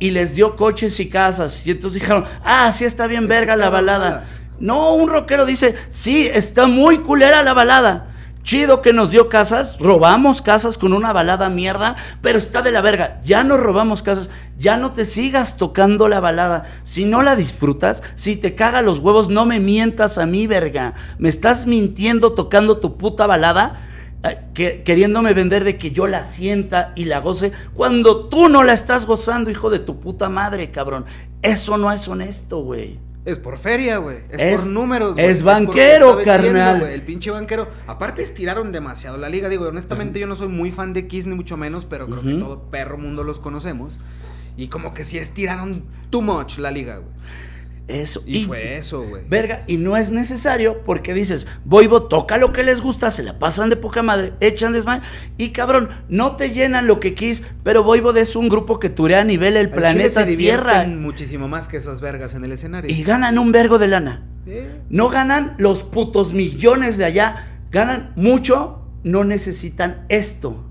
y les dio coches y casas. Y entonces dijeron, ah, sí está bien verga la balada. No, un rockero dice, sí, está muy culera la balada. Chido que nos dio casas, robamos casas con una balada mierda, pero está de la verga. Ya no robamos casas, ya no te sigas tocando la balada. Si no la disfrutas, si te caga los huevos, no me mientas a mí, verga. Me estás mintiendo tocando tu puta balada, eh, que, queriéndome vender de que yo la sienta y la goce, cuando tú no la estás gozando, hijo de tu puta madre, cabrón. Eso no es honesto, güey. Es por feria, güey. Es, Es- por números, güey. es banquero, porque está vendiendo, carnal. güey. El pinche banquero. Aparte estiraron demasiado la liga. Digo, honestamente yo no soy muy fan de Kiss ni mucho menos, pero creo que Ujú. todo perro mundo los conocemos. Y como que sí estiraron too much la liga, güey. Eso. Y, fue eso, güey. Verga, y no es necesario porque dices, Voivo toca lo que les gusta, se la pasan de poca madre, echan desmadre, y cabrón, no te llenan lo que quis, pero Voivod es un grupo que turea a nivel el Al Chile planeta se divierten Tierra muchísimo más que esos vergas en el escenario. y ganan un vergo de lana. ¿Eh? No ganan los putos millones de allá, ganan mucho, no necesitan esto.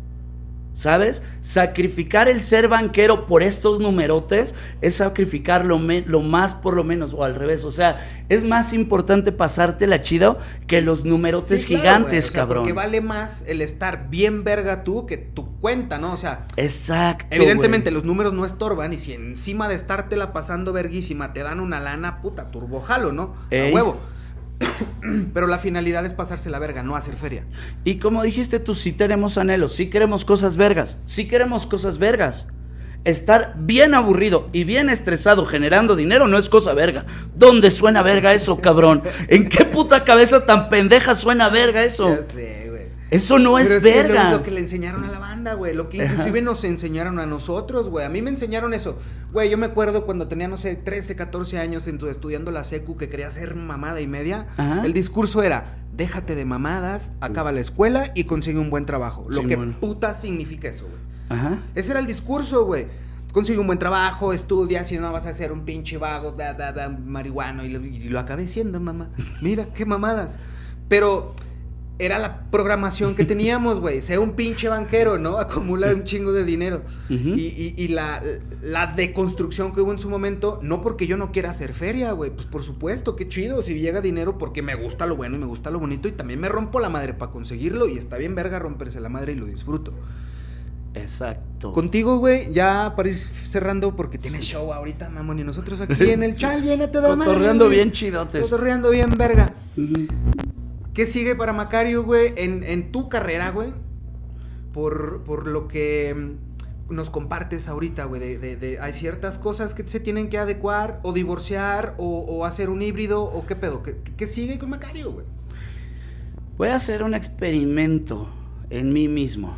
¿Sabes? Sacrificar el ser banquero por estos numerotes es sacrificar lo, me- lo más por lo menos, o al revés. O sea, es más importante pasártela chido que los numerotes Sí, claro, gigantes, güey, o sea, cabrón. Porque vale más el estar bien verga tú que tu cuenta, ¿no? O sea, Exacto. evidentemente güey. los números no estorban y si encima de estártela pasando verguísima te dan una lana, puta, turbojalo, ¿no? Ey. A huevo. Pero la finalidad es pasarse la verga, no hacer feria. Y como dijiste tú, sí tenemos anhelos, sí queremos cosas vergas, sí queremos cosas vergas. Estar bien aburrido y bien estresado generando dinero no es cosa verga. ¿Dónde suena verga eso, cabrón? ¿En qué puta cabeza tan pendeja suena verga eso? Ya sé, güey. Eso no Pero es que Es verga. lo que le enseñaron a la banda, güey. Lo que inclusive nos enseñaron a nosotros, güey. A mí me enseñaron eso. Güey, yo me acuerdo cuando tenía, no sé, trece, catorce años en tu- estudiando la secu que quería ser mamada y media. Ajá. El discurso era, déjate de mamadas, acaba la escuela y consigue un buen trabajo. Lo que Simón. puta significa eso, güey. Ajá. Ese era el discurso, güey. Consigue un buen trabajo, estudia, si no vas a ser un pinche vago, da, da, da, marihuano. Y lo, y lo acabé siendo, mamá. Mira, qué mamadas. Pero era la programación que teníamos, güey. Sea un pinche banquero, ¿no? Acumula un chingo de dinero. Ujú. Y, y, y la, la deconstrucción que hubo en su momento, no porque yo no quiera hacer feria, güey. Pues por supuesto, qué chido. Si llega dinero porque me gusta lo bueno y me gusta lo bonito. Y también me rompo la madre para conseguirlo. Y está bien verga romperse la madre y lo disfruto. Exacto. Contigo, güey, ya para ir cerrando porque tienes show ahorita, mamón, y nosotros aquí en el chal, viene toda madre. Cotorreando güey. bien chidotes. Cotorreando bien, verga. Ujú. ¿Qué sigue para Macario, güey, en, en tu carrera, güey? Por, por lo que mm, nos compartes ahorita, güey, de, de, de- hay ciertas cosas que se tienen que adecuar, o divorciar, o, o hacer un híbrido, o qué pedo, ¿qué, qué sigue con Macario, güey? Voy a hacer un experimento en mí mismo.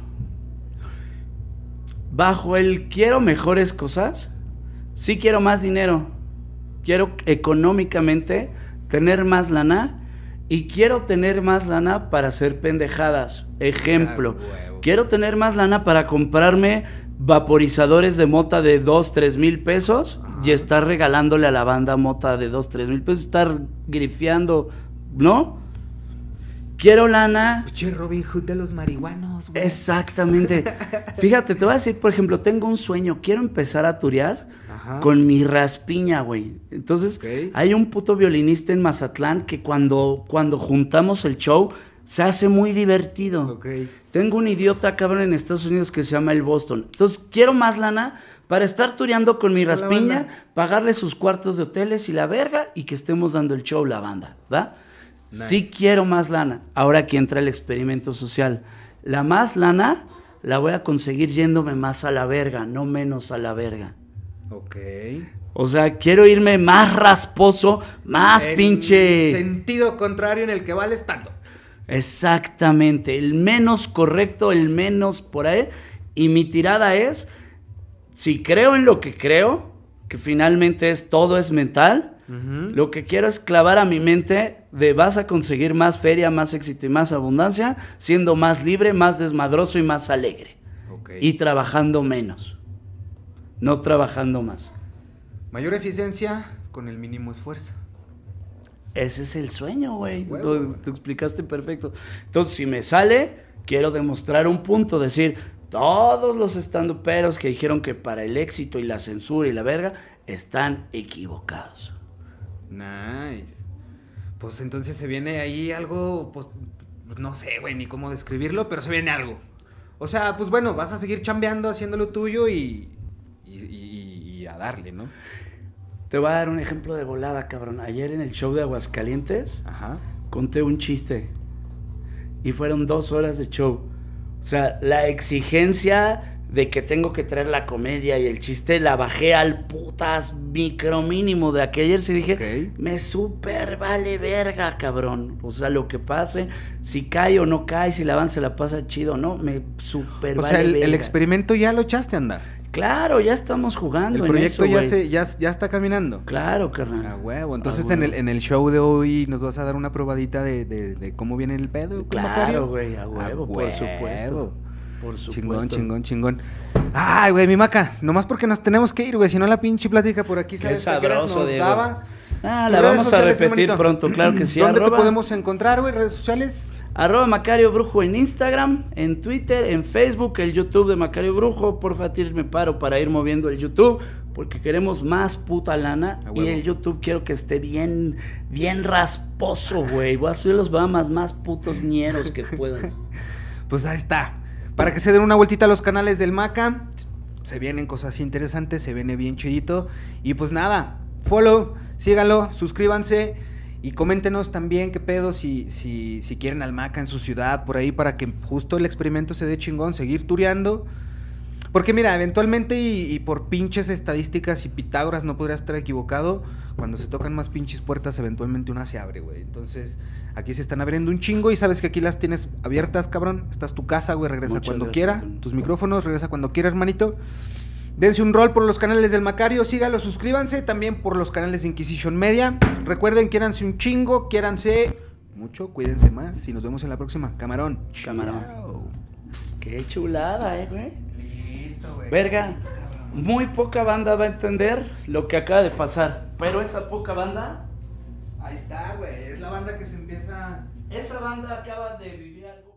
Bajo el quiero mejores cosas, sí quiero más dinero. Quiero económicamente tener más lana y quiero tener más lana para hacer pendejadas. Ejemplo, Ah, huevo. quiero tener más lana para comprarme vaporizadores de mota de dos, tres mil pesos y Ajá. estar regalándole a la banda mota de dos, tres mil pesos, estar grifeando, ¿no? Quiero lana. Pinche Robin Hood de los marihuanos, güey. Exactamente. Fíjate, te voy a decir, por ejemplo, tengo un sueño, quiero empezar a turear Ajá. con mi raspiña, güey. Entonces, Ok. hay un puto violinista en Mazatlán que cuando, cuando juntamos el show se hace muy divertido. Ok. Tengo un idiota cabrón en Estados Unidos que se llama el Boston. Entonces, quiero más lana para estar tureando con mi Con la raspiña, banda. pagarle sus cuartos de hoteles y la verga y que estemos dando el show la banda, ¿va? Nice. Sí quiero más lana. Ahora aquí entra el experimento social. La más lana la voy a conseguir yéndome más a la verga, no menos a la verga. Ok. O sea, quiero irme más rasposo, más En pinche... sentido contrario en el que vale estando. Exactamente, el menos correcto, el menos por ahí. Y mi tirada es, si creo en lo que creo, que finalmente es todo es mental, lo que quiero es clavar a mi mente de vas a conseguir más feria, más éxito y más abundancia, siendo más libre, más desmadroso y más alegre. Ok. Y trabajando menos, no trabajando más. Mayor eficiencia con el mínimo esfuerzo. Ese es el sueño, güey. Huevo, Lo, güey. te explicaste perfecto. Entonces, si me sale, quiero demostrar un punto, decir, todos los estandoperos que dijeron que para el éxito y la censura y la verga están equivocados. Nice. Pues entonces se viene ahí algo, pues no sé, güey, ni cómo describirlo, pero se viene algo. O sea, pues bueno, vas a seguir chambeando, haciendo lo tuyo y, y, y, y a darle, ¿no? Te voy a dar un ejemplo de volada, cabrón. Ayer en el show de Aguascalientes, Ajá. conté un chiste y fueron dos horas de show. O sea, la exigencia de que tengo que traer la comedia y el chiste la bajé al putas micro mínimo de aquel y dije, Okay. me super vale verga, cabrón. O sea, lo que pase, si cae o no cae, si la banda se la pasa chido o no, me super O vale sea, el, verga. el experimento ya lo echaste a andar. Claro, ya estamos jugando El proyecto en eso, ya, güey. se, ya, ya está caminando. Claro, carnal. A huevo. Entonces Ah, en, el, huevo. en el show de hoy nos vas a dar una probadita de, de, de cómo viene el pedo. ¿Cómo, Macario? Claro, güey, a huevo, por supuesto. Por supuesto. Chingón, chingón, chingón. Ay, güey, mi Maca, nomás porque nos tenemos que ir, güey, si no la pinche plática por aquí, Qué ¿sabes? ¿A qué horas sabroso, nos Diego. daba? Ah, Tus la redes vamos a sociales, repetir hermanito. pronto, claro que sí. ¿Dónde Arroba- te podemos encontrar, güey? ¿Redes sociales? Arroba Macario Brujo en Instagram, en Twitter, en Facebook, el YouTube de Macario Brujo. Porfa, tírenme paro para ir moviendo el YouTube, porque queremos más puta lana. A Y huevo. el YouTube quiero que esté bien, bien rasposo, güey. Voy a subir los Bahamas más putos ñeros que puedan. Pues ahí está. Para que se den una vueltita a los canales del Maca. Se vienen cosas interesantes, se viene bien chidito. Y pues nada, follow, síganlo, suscríbanse. Y coméntenos también qué pedo si, si, si quieren al Maca en su ciudad, por ahí, para que justo el experimento se dé chingón, seguir tureando. Porque mira, eventualmente y, y por pinches estadísticas y Pitágoras no podría estar equivocado, cuando se tocan más pinches puertas, eventualmente una se abre, güey. Entonces, aquí se están abriendo un chingo y sabes que aquí las tienes abiertas, cabrón. Esta es tu casa, güey, regresa Muchas cuando gracias, quiera. hermano. Tus micrófonos, regresa cuando quiera, hermanito. Dense un rol por los canales del Macario, síganlo, suscríbanse. También por los canales de Inquisition Media. Recuerden, quiéranse un chingo, quiéranse mucho, cuídense más y nos vemos en la próxima. Camarón. Camarón. Chao. Qué chulada, eh, güey. Listo, güey. Verga, muy poca banda va a entender lo que acaba de pasar. Pero esa poca banda, Ahí está, güey. Es la banda que se empieza... esa banda acaba de vivir algo.